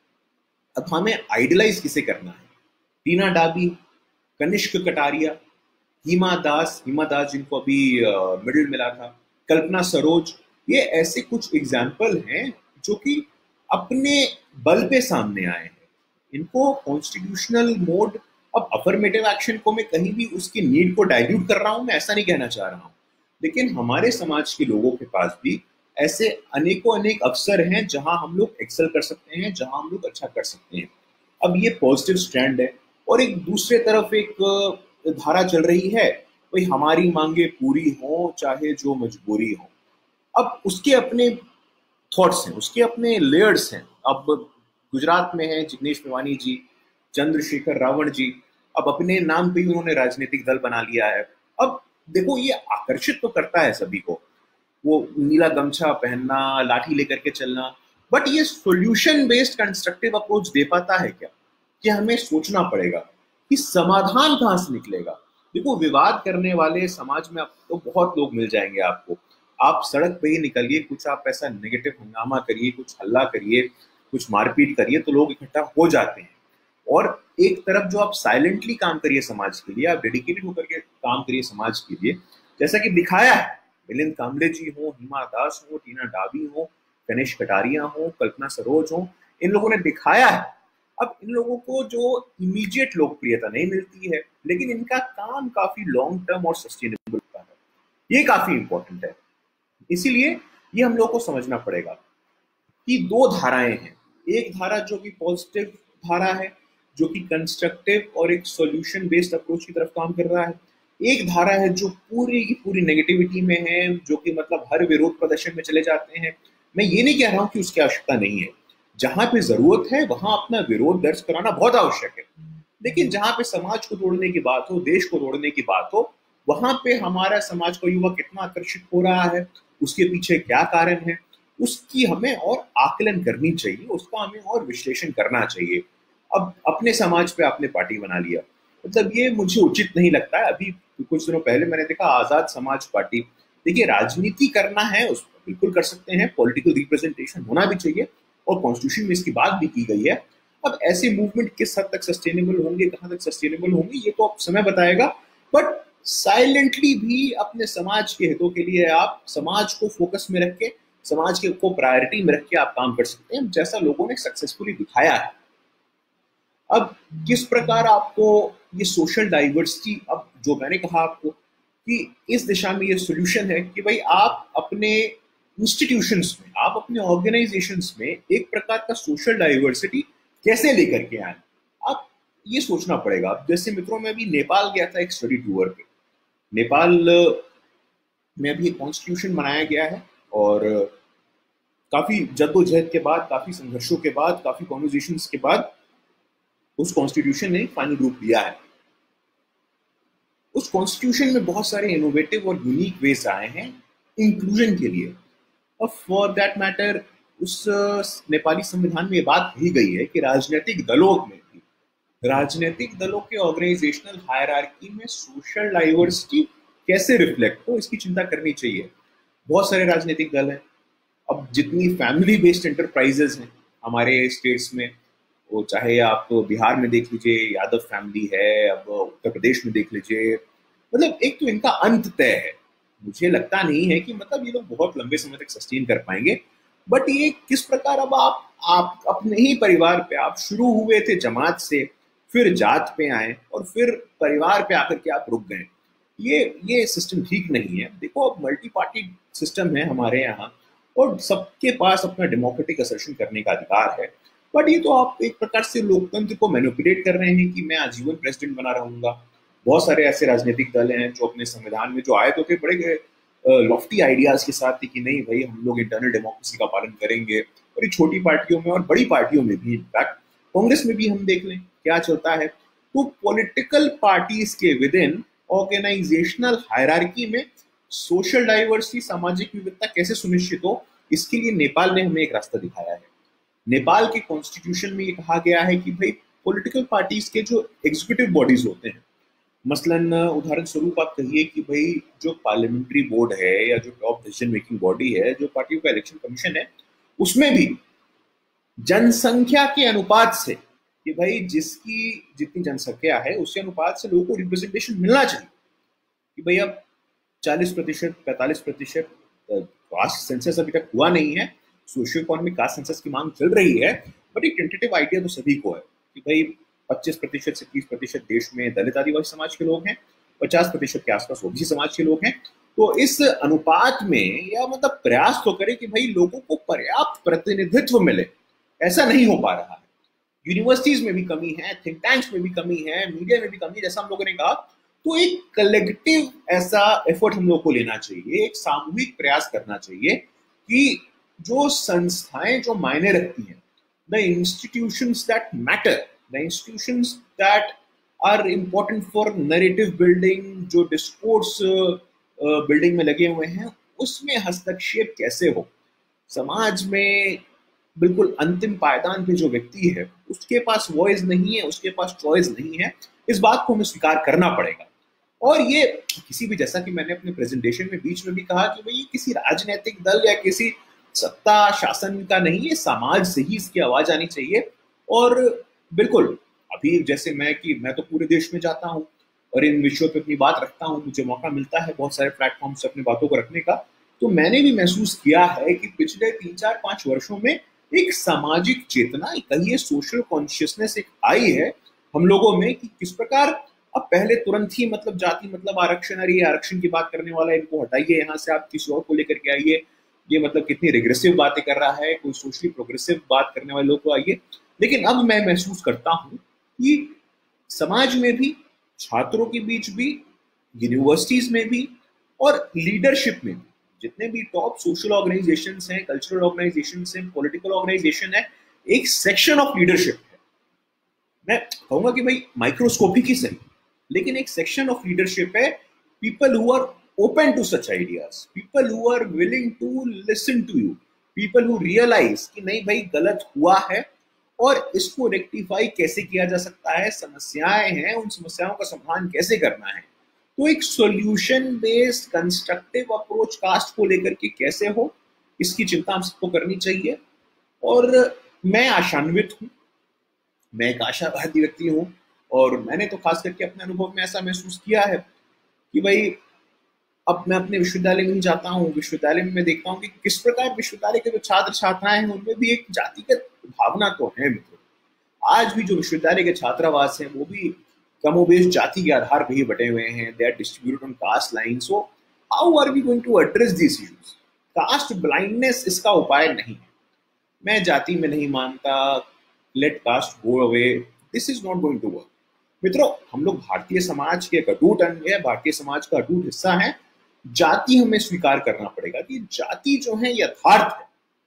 अब हमें आइडलाइज किसे करना है? टीना डाबी, कनिष्क कटारिया, हिमा दास जिनको अभी मेडल मिला था, कल्पना सरोज, ये ऐसे कुछ एग्जाम्पल हैं जो कि अपने बल पे सामने आए हैं। इनको कॉन्स्टिट्यूशनल मोड, अब अफर्मेटिव एक्शन को मैं कहीं भी उसकी नीड को डाइल्यूट कर रहा हूं, मैं ऐसा नहीं कहना चाह रहा हूं, लेकिन हमारे समाज के लोगों के पास भी ऐसे अनेकों अनेक अवसर हैं जहां हम लोग एक्सेल कर सकते हैं, जहां हम लोग अच्छा कर सकते हैं। अब ये पॉजिटिव स्ट्रैंड है। और एक दूसरे तरफ एक धारा चल रही है, भाई हमारी मांगे पूरी हो चाहे जो मजबूरी हो। अब उसके अपने थॉट्स हैं, उसके अपने लेयर्स हैं। अब गुजरात में है जिग्नेश मेवानी जी, चंद्रशेखर रावण जी, अब अपने नाम पे ही उन्होंने राजनीतिक दल बना लिया है। अब देखो ये आकर्षित तो करता है सभी को, वो नीला गमछा पहनना, लाठी लेकर के चलना, बट ये सॉल्यूशन बेस्ड कंस्ट्रक्टिव अप्रोच दे पाता है क्या? कि हमें सोचना पड़ेगा कि समाधान कहां से निकलेगा। देखो विवाद करने वाले समाज में आपको तो बहुत लोग मिल जाएंगे आपको। आप सड़क पे ही निकलिए, कुछ आप ऐसा नेगेटिव हंगामा करिए, कुछ हल्ला करिए, कुछ मारपीट करिए, तो लोग इकट्ठा हो जाते हैं। और एक तरफ जो आप साइलेंटली काम करिए समाज के लिए, आप डेडिकेटेड होकर के काम करिए समाज के लिए, जैसा कि दिखाया है मिलिंद कांबले जी हो, हिमा दास हो, टीना डाबी हो, गणेश कटारिया हो, कल्पना सरोज हो, इन लोगों ने दिखाया है। अब इन लोगों को जो इमीडिएट लोकप्रियता नहीं मिलती है, लेकिन इनका काम काफी लॉन्ग टर्म और सस्टेनेबल होता है, ये काफी इंपॉर्टेंट है। इसीलिए ये हम लोग को समझना पड़ेगा कि दो धाराएं हैं। एक धारा जो कि पॉजिटिव धारा है, जो कि कंस्ट्रक्टिव और एक सॉल्यूशन बेस्ड अप्रोच की तरफ काम कर रहा है। एक धारा है जो पूरी की पूरी नेगेटिविटी में है, जो कि मतलब हर विरोध प्रदर्शन में चले जाते हैं। मैं ये नहीं कह रहा हूं कि उसकी आवश्यकता नहीं है, जहां पे जरूरत है वहां अपना विरोध दर्ज कराना बहुत आवश्यक है। लेकिन जहां पे समाज को तोड़ने की बात हो, देश को तोड़ने की बात हो, वहां पे हमारा समाज का युवा कितना आकर्षित हो रहा है, उसके पीछे क्या कारण है, उसकी हमें और आकलन करनी चाहिए, उसका हमें और विश्लेषण करना चाहिए। अब अपने समाज पे आपने पार्टी बना लिया, मतलब ये मुझे उचित नहीं लगता है। अभी कुछ दिनों पहले मैंने देखा आजाद समाज पार्टी। देखिए राजनीति करना है उस बिल्कुल कर सकते हैं, पॉलिटिकल रिप्रेजेंटेशन होना भी चाहिए, और कॉन्स्टिट्यूशन में इसकी बात भी की गई है। अब ऐसे मूवमेंट किस हद तक सस्टेनेबल होंगे, कहां तक सस्टेनेबल होंगे, ये तो अब समय बताएगा। बट साइलेंटली भी अपने समाज के हितों के लिए आप समाज को फोकस में रख के, समाज के को प्रायोरिटी में रख के आप काम कर सकते हैं, जैसा लोगों ने सक्सेसफुली दिखाया है। अब किस प्रकार आपको ये सोशल डाइवर्सिटी, अब जो मैंने कहा आपको कि इस दिशा में ये सोल्यूशन है कि भाई आप अपने इंस्टीट्यूशंस में, आप अपने ऑर्गेनाइजेशंस में एक प्रकार का सोशल डाइवर्सिटी कैसे लेकर के आए, आप ये सोचना पड़ेगा। जैसे मित्रों, मैं अभी नेपाल गया था एक स्टडी टूर पे। नेपाल में अभी एक कॉन्स्टिट्यूशन बनाया गया है, और काफी जद्दोजहद के बाद, काफी संघर्षों के बाद, काफी कॉन्वर्जेशंस के बाद उस कॉन्स्टिट्यूशन ने फाइनल रूप लिया है। उस कॉन्स्टिट्यूशन में बहुत सारे इनोवेटिव और यूनिक वेज आए हैं इंक्लूजन के लिए। और फॉर दैट मैटर उस नेपाली संविधान में ये बात कही गई है कि राजनीतिक दलों में भी, राजनीतिक दलों के ऑर्गेनाइजेशनल हायरार्की में सोशल डाइवर्सिटी कैसे रिफ्लेक्ट हो, इसकी चिंता करनी चाहिए। बहुत सारे राजनीतिक दल हैं। अब जितनी फैमिली बेस्ड एंटरप्राइजेस हैं हमारे स्टेट्स में, वो चाहे आप बिहार में देख लीजिए यादव फैमिली है, अब उत्तर प्रदेश में देख लीजिए, मतलब एक तो इनका अंत तय है। मुझे लगता नहीं है कि मतलब ये लोग बहुत लंबे समय तक सस्टेन कर पाएंगे। बट ये किस प्रकार, अब आप अपने ही परिवार पे, आप शुरू हुए थे जमात से, फिर जात पे आए, और फिर परिवार पे आकर के आप रुक गए। ये सिस्टम ठीक नहीं है। देखो अब मल्टी पार्टी सिस्टम है हमारे यहाँ, और सबके पास अपना डेमोक्रेटिक असर्शन करने का अधिकार है। बट ये तो आप एक प्रकार से लोकतंत्र को मैनिपुलेट कर रहे हैं कि मैं आजीवन प्रेसिडेंट बना रहूंगा। बहुत सारे ऐसे राजनीतिक दल हैं जो अपने संविधान में जो आए तो थे बड़े लॉफ्टी आइडियाज के साथ थी कि नहीं भाई हम लोग इंटरनल डेमोक्रेसी का पालन करेंगे। और ये छोटी पार्टियों में और बड़ी पार्टियों में भी, इनफैक्ट कांग्रेस में भी हम देख लें क्या चलता है। तो पॉलिटिकल पार्टीज के विद इन ऑर्गेनाइजेशनल हायरार्की में सोशल डाइवर्सिटी, सामाजिक विविधता कैसे सुनिश्चित हो, इसके लिए नेपाल ने हमें एक रास्ता दिखाया है। नेपाल के कॉन्स्टिट्यूशन में ये कहा गया है कि भाई पॉलिटिकल पार्टीज के जो एग्जीक्यूटिव बॉडीज होते हैं, मसलन उदाहरण स्वरूप आप कहिए कि भाई जो पार्लियामेंट्री बोर्ड है या जो टॉप डिसीजन मेकिंग बॉडी है, जो पार्टियों का इलेक्शन कमीशन है, उसमें भी जनसंख्या के अनुपात से, कि भाई जिसकी जितनी जनसंख्या है उसी अनुपात से लोगों को रिप्रेजेंटेशन मिलना चाहिए। कि भाई अब 40%, 45%, कास्ट सेंसस अभी तक हुआ नहीं है, सोशियो इकोनॉमिक कास्ट सेंसस की मांग चल रही है। बट एक टेंटेटिव आइडिया तो सभी को है कि भाई 25% से 30% देश में दलित आदिवासी समाज के लोग हैं, 50% के आसपास ओबीसी समाज के लोग हैं, तो इस अनुपात में या मतलब प्रयास तो करें कि भाई लोगों को पर्याप्त प्रतिनिधित्व मिले। ऐसा नहीं हो पा रहा है। यूनिवर्सिटीज में भी कमी है, थिंक टैंक्स में भी कमी है, मीडिया में भी कमी, जैसा हम लोगों ने कहा। तो एक कलेक्टिव ऐसा एफर्ट हम लोग को लेना चाहिए, एक सामूहिक प्रयास करना चाहिए कि जो संस्थाएं जो मायने रखती हैं, the institutions that matter, the institutions that are important for narrative building, जो डिस्कोर्स बिल्डिंग में लगे हुए हैं, उसमें हस्तक्षेप कैसे हो। समाज में बिल्कुल अंतिम पायदान पे जो व्यक्ति है उसके पास वॉइस नहीं है, उसके पास चॉइस नहीं है, इस बात को हमें स्वीकार करना पड़ेगा। और ये किसी भी, जैसा कि मैंने अपने प्रेजेंटेशन में बीच में भी कहा कि भाई किसी राजनीतिक दल या किसी सत्ता शासन का नहीं है, समाज से ही इसकी आवाज आनी चाहिए। और बिल्कुल अभी जैसे मैं तो पूरे देश में जाता हूँ और इन विषयों पे अपनी बात रखता हूँ, मुझे मौका मिलता है बहुत सारे प्लेटफॉर्म से अपनी बातों को रखने का। तो मैंने भी महसूस किया है कि पिछले 3-4-5 वर्षों में एक सामाजिक चेतना, कहिए सोशल कॉन्शियसनेस एक आई है हम लोगों में कि किस प्रकार अब पहले तुरंत ही मतलब जाति मतलब आरक्षण, अरे आरक्षण की बात करने वाला है, इनको हटाइए यहाँ से, आप किसी और को लेकर के आइए, ये मतलब कितनी रिग्रेसिव बातें कर रहा है, कोई सोशली प्रोग्रेसिव बात करने वाले लोग को आइए। लेकिन अब मैं महसूस करता हूँ कि समाज में भी, छात्रों के बीच भी, यूनिवर्सिटीज में भी और लीडरशिप में भी, जितने भी टॉप सोशल ऑर्गेनाइजेशंस हैं, कल्चरल ऑर्गेनाइजेशंस हैं, पॉलिटिकल ऑर्गेनाइजेशन है, एक सेक्शन ऑफ लीडरशिप है। मैं कहूंगा कि भाई माइक्रोस्कोपिक ही सही, लेकिन एक सेक्शन ऑफ लीडरशिप है, people who are open to such ideas, people who are willing to listen to you, people who realise कि नहीं भाई गलत हुआ है और इसको रेक्टिफाई कैसे किया जा सकता है, समस्याएं हैं, उन समस्याओं का समाधान कैसे करना है। तो एक solution based constructive approach caste को लेकर के कैसे हो, इसकी चिंता हम सबको करनी चाहिए। और मैं आशान्वित हूँ, मैं एक आशावादी व्यक्ति हूँ, और मैंने तो खास करके अपने अनुभव में ऐसा महसूस किया है कि भाई अब मैं अपने विश्वविद्यालय में ही जाता हूँ, विश्वविद्यालय में मैं देखता हूँ कि किस प्रकार विश्वविद्यालय के जो छात्र छात्राएं हैं उनमें भी एक जातिगत भावना तो है मित्रों। आज भी जो विश्वविद्यालय के छात्रावास हैं वो भी कमोबेश जाति के आधार पर ही बटे हुए हैं, they are distributed on caste line. So how are we going to address this issues? Caste blindness इसका उपाय नहीं है। मैं जाति में नहीं मानता, let caste go away, this is not going to work. मित्रों, हम लोग भारतीय समाज के एक अटूट अंग है, भारतीय समाज का अटूट हिस्सा है। जाति हमें स्वीकार करना पड़ेगा कि जाति जो है यथार्थ है,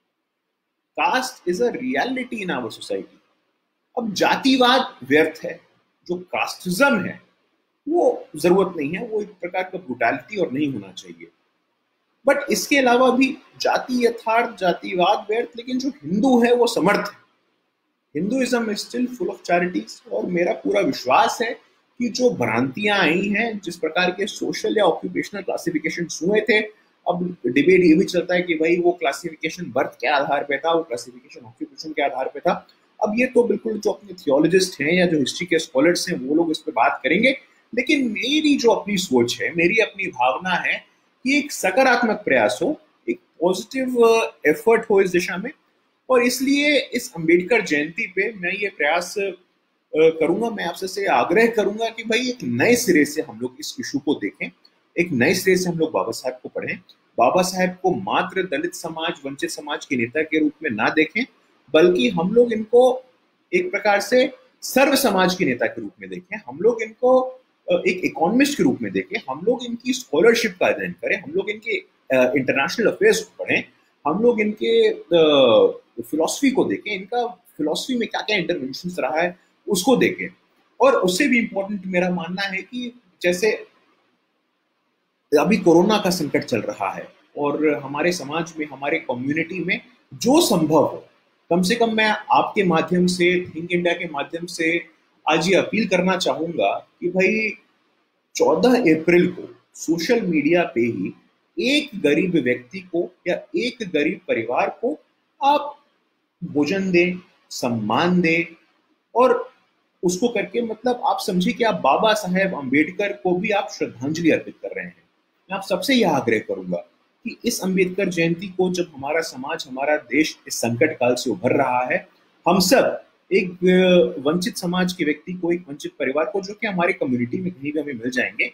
caste is a reality in our society. अब जातिवाद व्यर्थ है, जो कास्टिज्म है वो जरूरत नहीं है, वो एक प्रकार का ब्रूटैलिटी और नहीं होना चाहिए। बट इसके अलावा भी जाति यथार्थ, जातिवाद व्यर्थ, लेकिन जो हिंदू है वो समर्थ है। Hinduism is still full of charities, और मेरा पूरा विश्वास है कि जो भ्रांतियां आई हैं, जिस प्रकार के सोशल या ऑक्यूपेशनल क्लासिफिकेशन हुए थे, अब डिबेट ये भी चलता है कि भाई वो क्लासिफिकेशन बर्थ के आधार पे था, वो क्लासिफिकेशन ऑक्यूपेशन के आधार पे था। अब ये तो बिल्कुल जो अपने थियोलॉजिस्ट हैं या जो हिस्ट्री के स्कॉलर्स हैं वो लोग इस पर बात करेंगे, लेकिन मेरी जो अपनी सोच है, मेरी अपनी भावना है कि एक सकारात्मक प्रयास हो, एक पॉजिटिव एफर्ट हो इस दिशा में। और इसलिए इस अंबेडकर जयंती पे मैं ये प्रयास करूंगा, मैं आपसे से आग्रह करूंगा कि भाई एक नए सिरे से हम लोग इस इशू को देखें, एक नए सिरे से हम लोग बाबा साहब को पढ़ें, बाबा साहब को मात्र दलित समाज, वंचित समाज के नेता के रूप में ना देखें, बल्कि हम लोग इनको एक प्रकार से सर्व समाज के नेता के रूप में देखें, हम लोग इनको एक इकोनॉमिस्ट के रूप में देखें, हम लोग इनकी स्कॉलरशिप का अध्ययन करें, हम लोग इनके इंटरनेशनल अफेयर्स को पढ़ें, हम लोग इनके फिलॉसफी को देखें, इनका फिलॉसफी में क्या क्या इंटरवेंशन रहा है उसको देखें। और उससे भी इम्पोर्टेंट मेरा मानना है कि जैसे अभी कोरोना का संकट चल रहा है और हमारे समाज में, हमारे कम्युनिटी में जो संभव हो, कम से कम मैं आपके माध्यम से, थिंक इंडिया के माध्यम से आज ये अपील करना चाहूंगा कि भाई 14 अप्रैल को सोशल मीडिया पे ही एक गरीब व्यक्ति को या एक गरीब परिवार को आप भोजन दें, सम्मान दें, और उसको करके मतलब आप समझिए कि आप बाबा साहेब अम्बेडकर को भी आप श्रद्धांजलि अर्पित कर रहे हैं। मैं आप सबसे यह आग्रह करूंगा कि इस अम्बेडकर जयंती को, जब हमारा समाज, हमारा देश इस संकट काल से उभर रहा है, हम सब एक वंचित समाज के व्यक्ति को, एक वंचित परिवार को, जो कि हमारे कम्युनिटी में कहीं भी हमें मिल जाएंगे,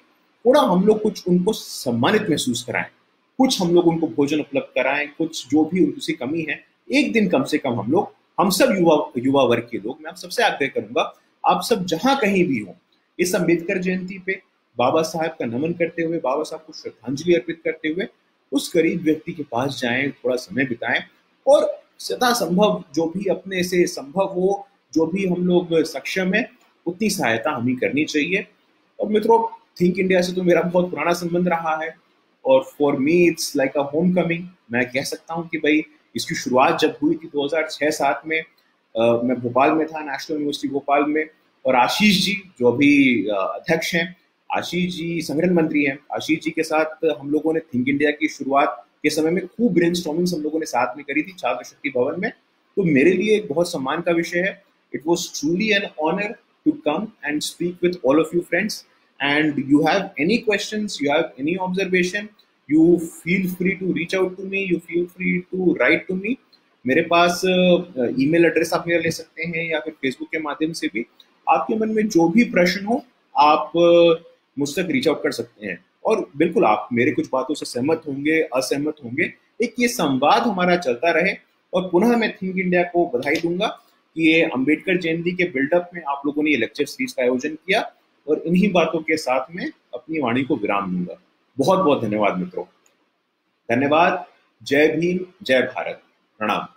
थोड़ा हम लोग कुछ उनको सम्मानित महसूस कराएं, कुछ हम लोग उनको भोजन उपलब्ध कराएं, कुछ जो भी उनकी कमी है, एक दिन कम से कम हम लोग, हम सब युवा युवा वर्ग के लोग, मैं आप सबसे आग्रह करूंगा, आप सब जहां कहीं भी हो, इस अंबेडकर जयंती पे बाबा साहब का नमन करते हुए, बाबा साहब को श्रद्धांजलि अर्पित करते हुए उस गरीब व्यक्ति के पास जाएं, थोड़ा समय बिताएं और सदा संभव जो भी अपने से संभव हो, जो भी हम लोग सक्षम है, उतनी सहायता हमें करनी चाहिए। और मित्रों, थिंक इंडिया से तो मेरा बहुत पुराना संबंध रहा है और for me it's like a homecoming. मैं कह सकता हूँ कि भाई इसकी शुरुआत जब हुई थी 2006-7 में, मैं भोपाल में था, नेशनल यूनिवर्सिटी भोपाल में, और आशीष जी जो अभी अध्यक्ष हैं, आशीष जी संगठन मंत्री हैं, आशीष जी के साथ हम लोगों ने थिंक इंडिया की शुरुआत के समय में खूब ब्रेनस्टॉर्मिंग हम लोगों ने साथ में करी थी छात्र शक्ति भवन में। तो मेरे लिए एक बहुत सम्मान का विषय है। It was truly an honour to come and speak with all of you friends, and you have any questions, you have any observation, you feel free to reach out to me, you feel free to write to me। मेरे पास ईमेल एड्रेस आप मेरा ले सकते हैं या फिर फेसबुक के माध्यम से भी आपके मन में जो भी प्रश्न हो आप मुझ तक रीच आउट कर सकते हैं। और बिल्कुल आप मेरे कुछ बातों से सहमत होंगे, असहमत होंगे, एक ये संवाद हमारा चलता रहे। और पुनः मैं थिंक इंडिया को बधाई दूंगा कि ये अंबेडकर जयंती के बिल्डअप में आप लोगों ने ये लेक्चर सीरीज का आयोजन किया, और इन्हीं बातों के साथ में अपनी वाणी को विराम दूंगा। बहुत बहुत धन्यवाद मित्रों, धन्यवाद। जय भीम, जय भारत, प्रणाम।